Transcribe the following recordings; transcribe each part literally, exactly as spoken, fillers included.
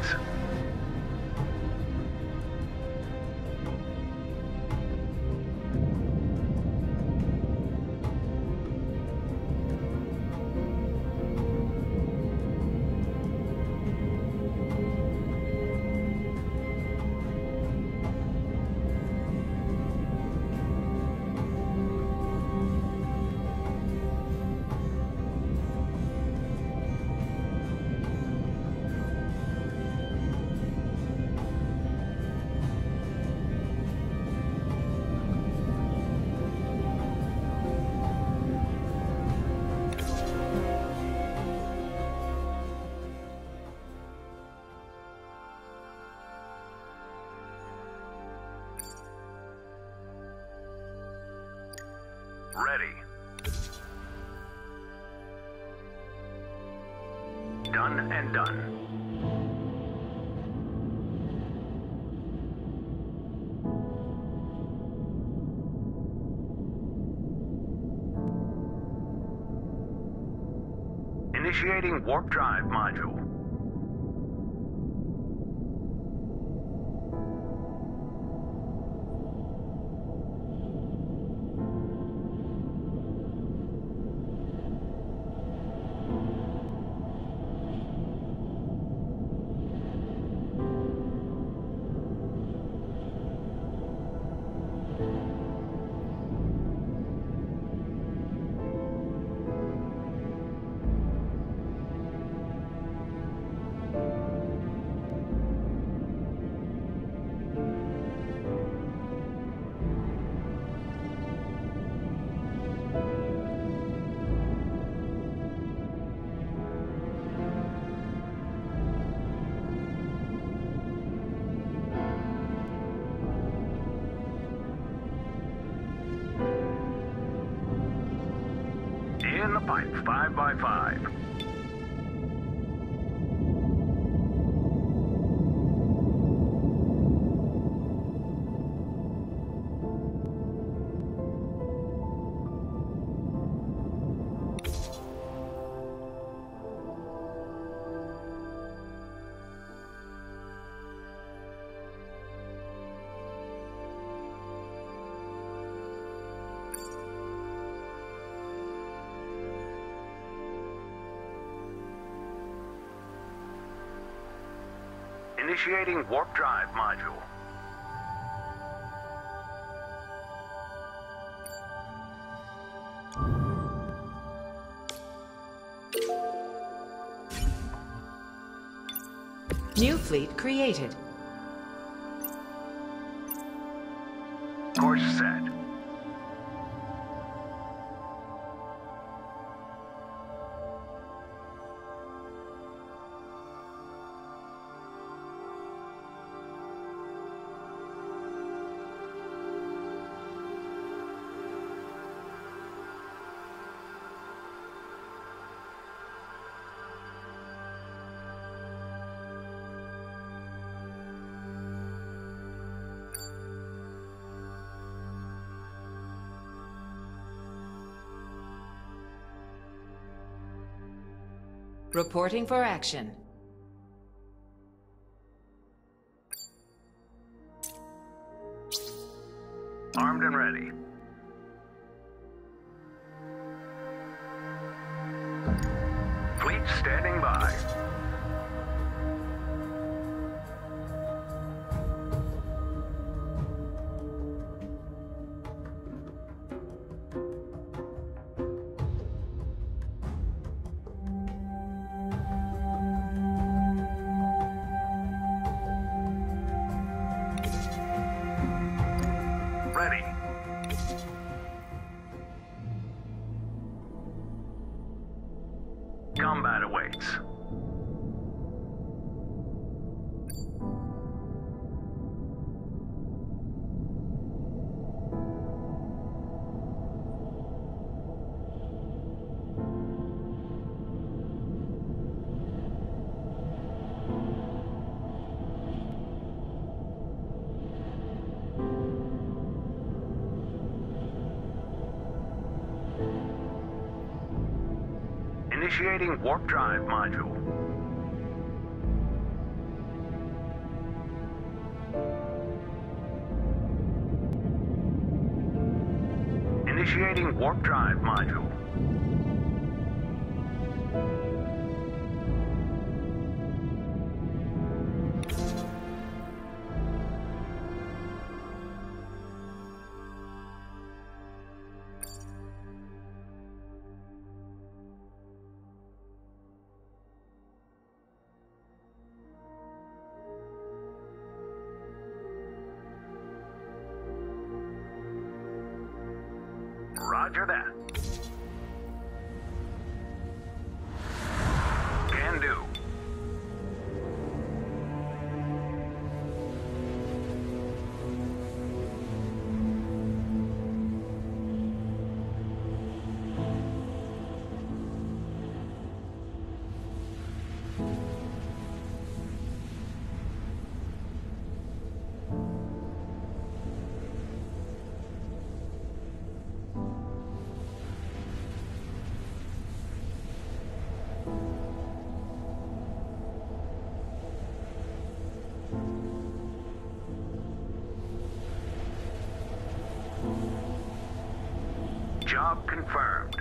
Ready. Done and done. Initiating warp drive module. In the pipe, five by five. Initiating warp drive module. New fleet created. Course set. Reporting for action. Armed and ready. Fleet standing by. Ready. Combat awaits. Initiating warp drive module. Initiating warp drive module. Roger that. Can do. Job confirmed.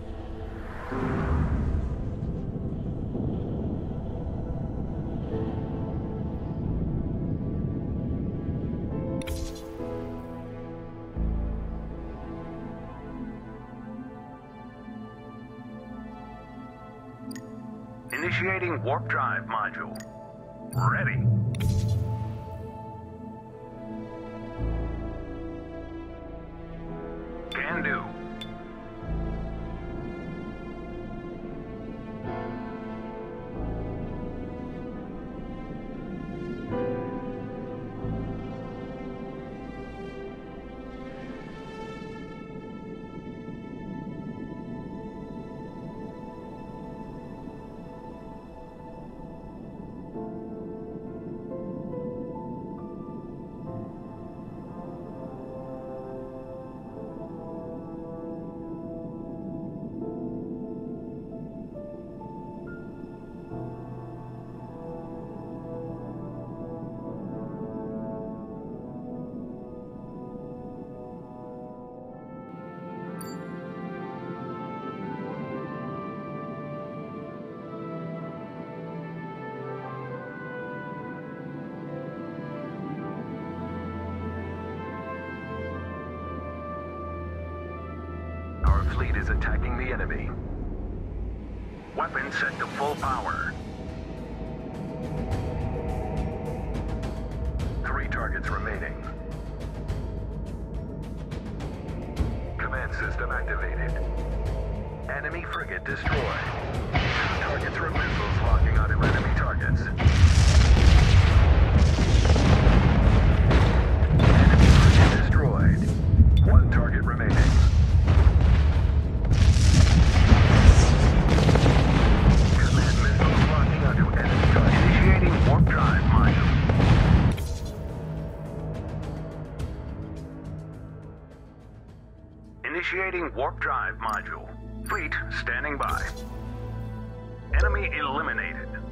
Initiating warp drive module. Ready. Can do. Our fleet is attacking the enemy. Weapons set to full power. Three targets remaining. Command system activated. Enemy frigate destroyed. Two targets were missiles locking onto enemy targets. Enemy frigate destroyed. One target remaining. Warp drive module. Initiating warp drive module. Fleet standing by. Enemy eliminated.